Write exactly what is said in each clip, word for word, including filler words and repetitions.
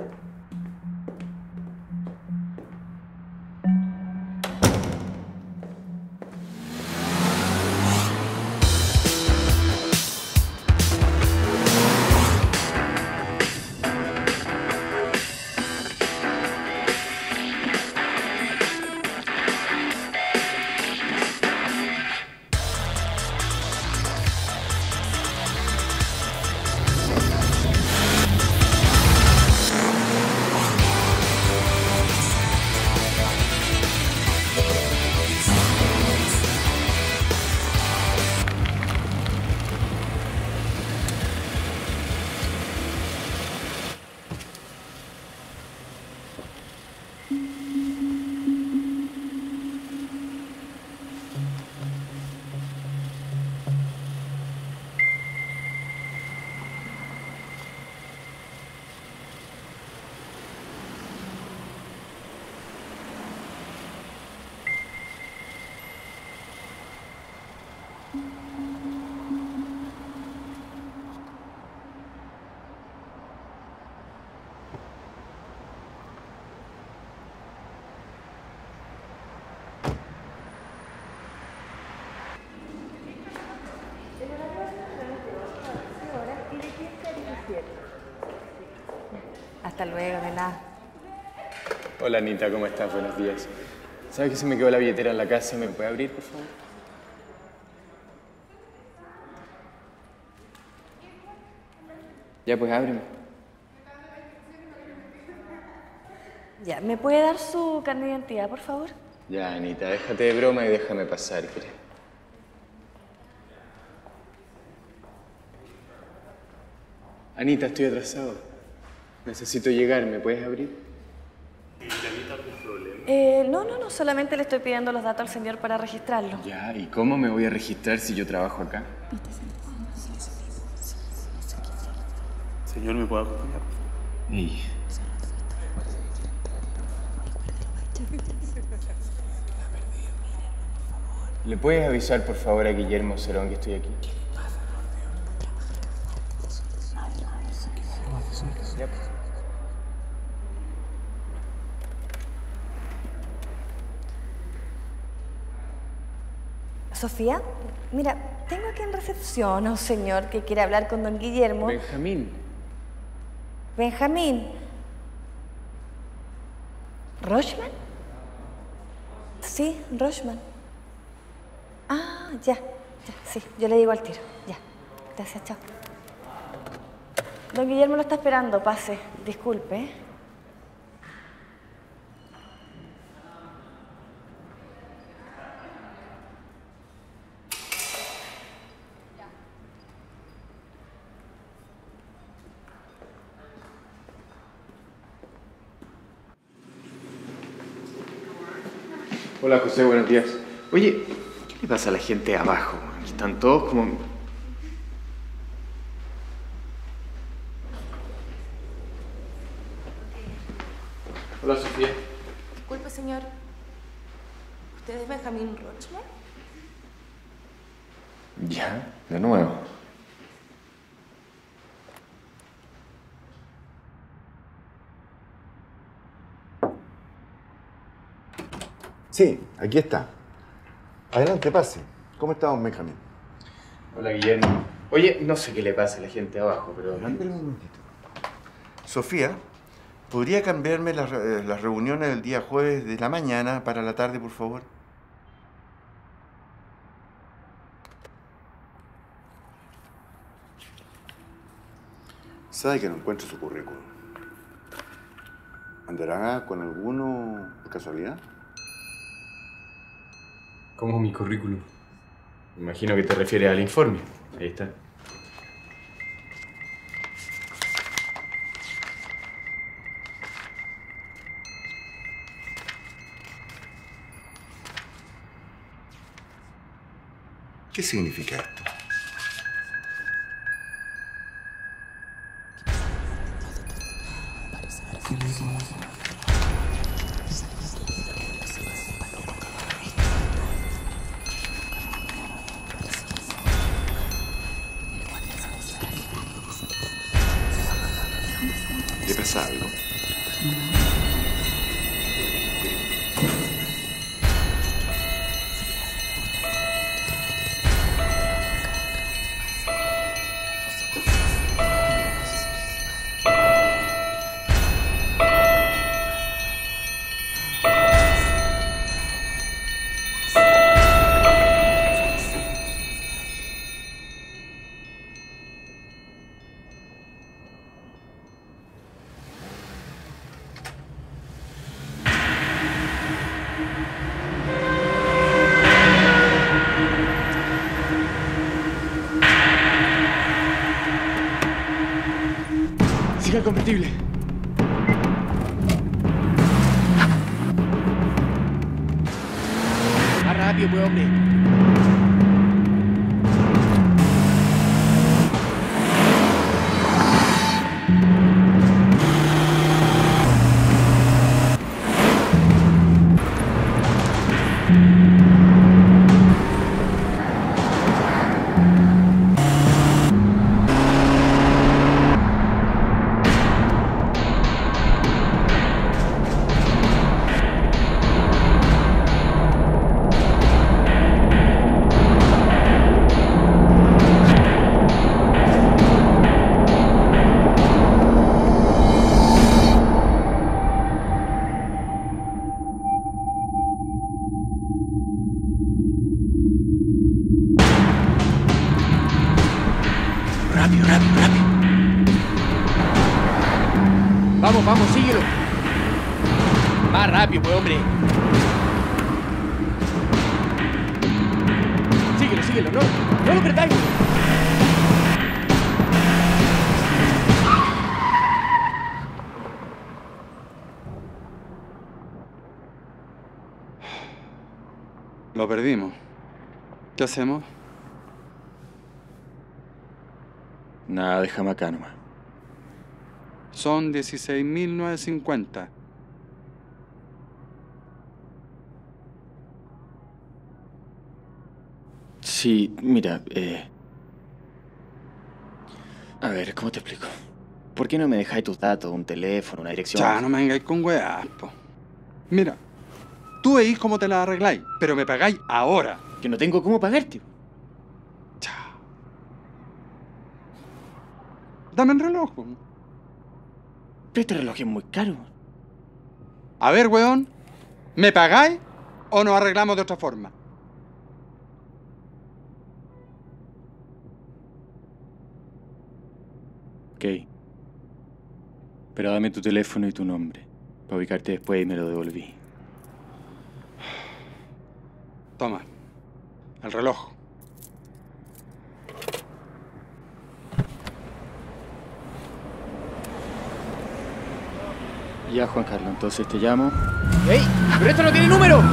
Hasta luego, de nada. Hola, Anita, ¿cómo estás? Buenos días. ¿Sabes que se me quedó la billetera en la casa? ¿Me puede abrir, por favor? Ya, pues ábreme. Ya, ¿me puede dar su carnet de identidad, por favor? Ya, Anita, déjate de broma y déjame pasar, espera. Anita, estoy atrasado. Necesito llegar, ¿me puedes abrir? ¿Anita, algún problema? Eh, no, no, no, solamente le estoy pidiendo los datos al señor para registrarlo. Ya, ¿y cómo me voy a registrar si yo trabajo acá? Señor, ¿me puede acompañar? Ey. ¿Le puedes avisar, por favor, a Guillermo Cerón que estoy aquí? Ya, pues. Sofía, mira, tengo aquí en recepción a un señor que quiere hablar con don Guillermo. Benjamín. Benjamín. ¿Rochman? Sí, Rochman. Ah, ya, ya, sí, yo le digo al tiro. Ya, gracias, chao. Don Guillermo lo está esperando, pase. Disculpe, ¿eh? Hola, José, buenos días. Oye, ¿qué le pasa a la gente abajo? Están todos como... Hola, Sofía. Disculpe, señor. ¿Usted es Benjamín Rochman? Ya, de nuevo. Sí, aquí está. Adelante, pase. ¿Cómo estamos, Benjamín? Hola, Guillermo. Oye, no sé qué le pasa a la gente abajo, pero... Espera un momentito. Sofía, ¿podría cambiarme las, eh, las reuniones del día jueves de la mañana para la tarde, por favor? Sabe que no encuentro su currículum. ¿Andará con alguno por casualidad? ¿Cómo mi currículum? Imagino que te refieres al informe. Ahí está. ¿Qué significa esto? ¿Le pasa algo? Siga el combustible. Más rápido, pues, hombre. Rápido, rápido, rápido. Vamos, vamos, síguelo. Más rápido, pues, hombre. Síguelo, síguelo, no, no lo perdáis. Lo perdimos. ¿Qué hacemos? Nada, déjame acá nomás. Son dieciséis mil novecientos cincuenta. Sí, mira, eh... A ver, ¿cómo te explico? ¿Por qué no me dejáis tus datos, un teléfono, una dirección? Ya, no me vengáis con weas, po. Mira, tú veis cómo te la arregláis, pero me pagáis ahora. Que no tengo cómo pagarte. Ya. Dame el reloj, po. Pero este reloj es muy caro. A ver, weón, ¿me pagáis o nos arreglamos de otra forma? Ok. Pero dame tu teléfono y tu nombre, para ubicarte después y me lo devolví. Toma, el reloj. Ya, Juan Carlos, entonces te llamo. ¡Ey! ¡Pero esto no tiene número!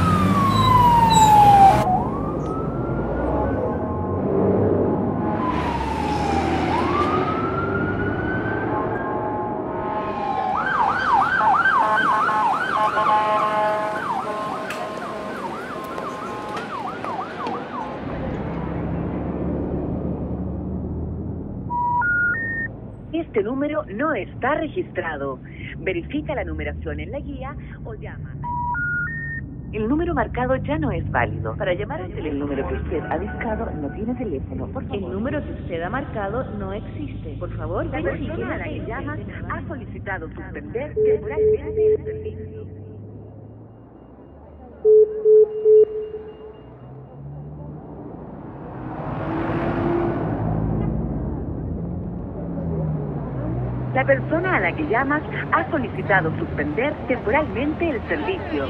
Este número no está registrado. Verifica la numeración en la guía o llama. El número marcado ya no es válido. Para llamar al el número que usted ha discado no tiene teléfono. Por favor. El número que usted ha marcado no existe. Por favor, la persona a la que llamas ha solicitado suspender temporalmente el servicio. La persona a la que llamas ha solicitado suspender temporalmente el servicio.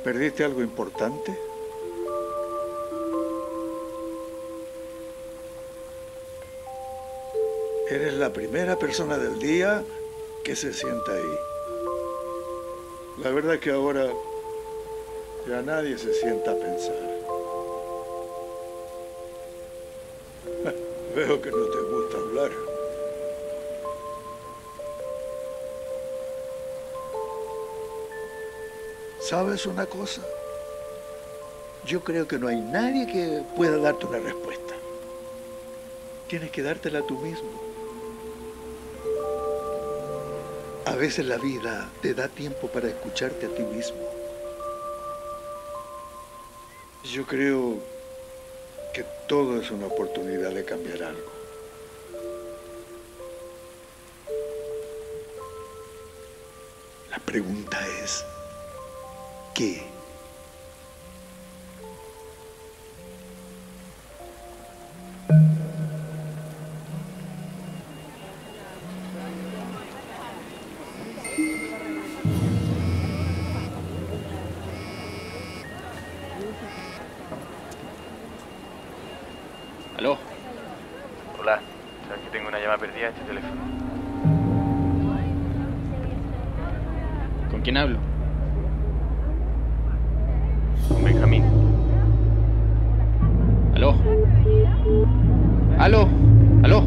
¿Perdiste algo importante? Eres la primera persona del día que se sienta ahí. La verdad es que ahora ya nadie se sienta a pensar. Veo que no te gusta hablar. ¿Sabes una cosa? Yo creo que no hay nadie que pueda darte una respuesta. Tienes que dártela tú mismo. A veces la vida te da tiempo para escucharte a ti mismo. Yo creo que todo es una oportunidad de cambiar algo. La pregunta es, ¿qué? ¿Aló? Hola, sabes que tengo una llamada perdida de este teléfono. ¿Con quién hablo? Con Benjamín. ¿Aló? ¿Aló? ¿Aló?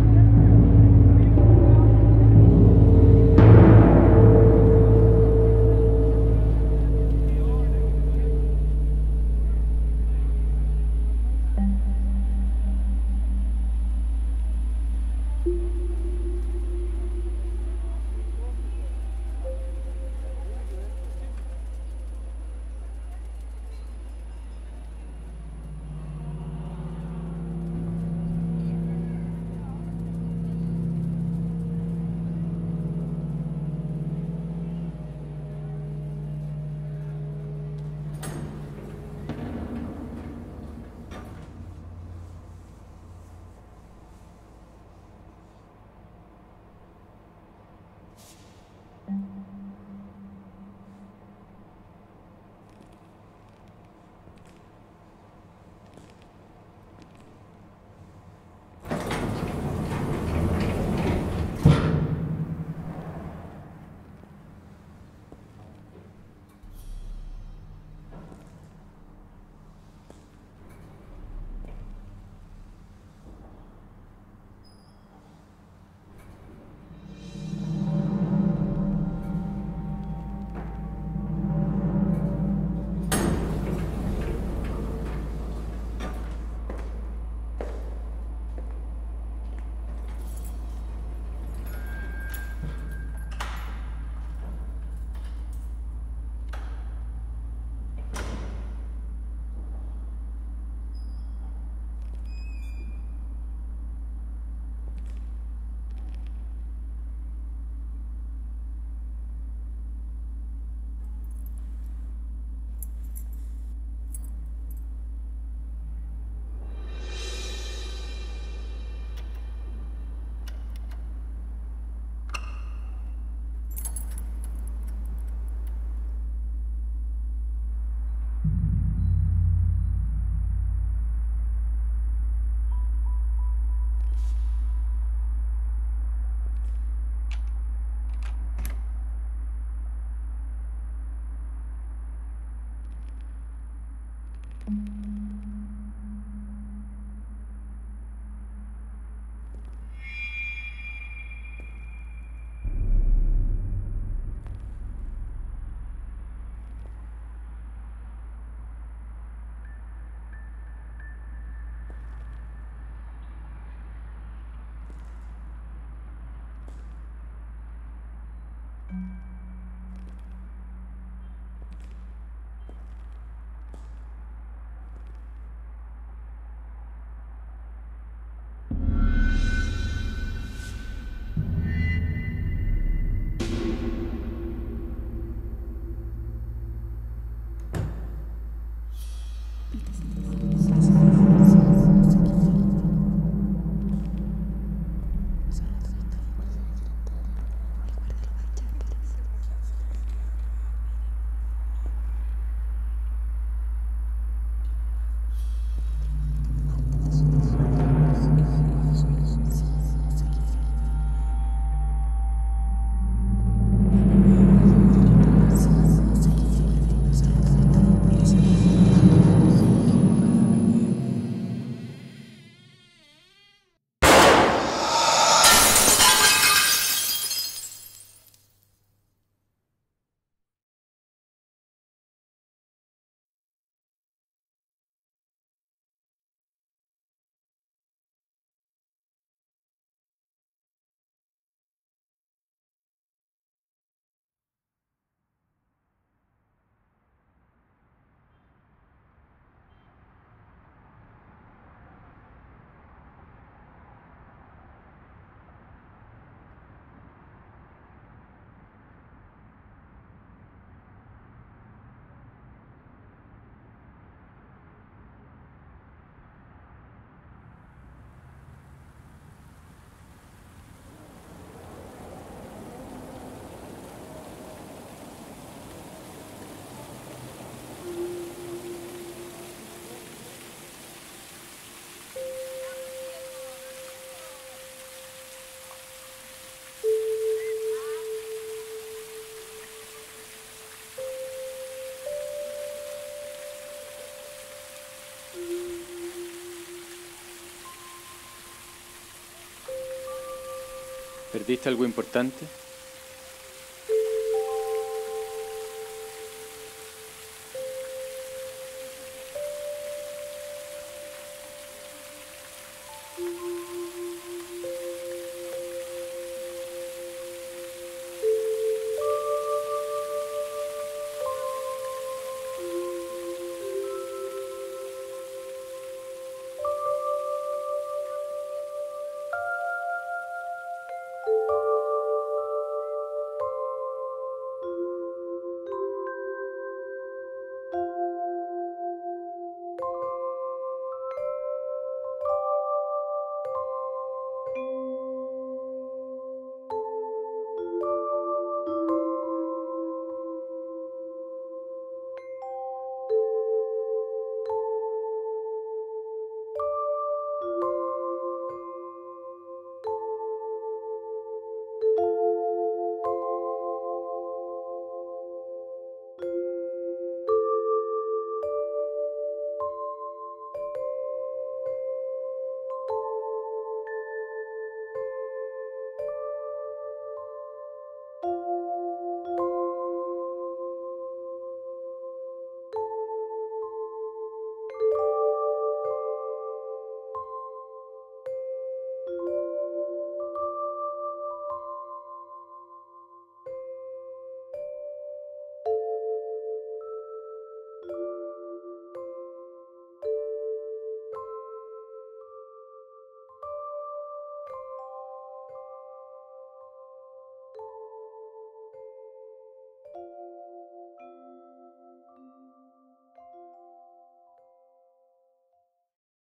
¿Perdiste algo importante?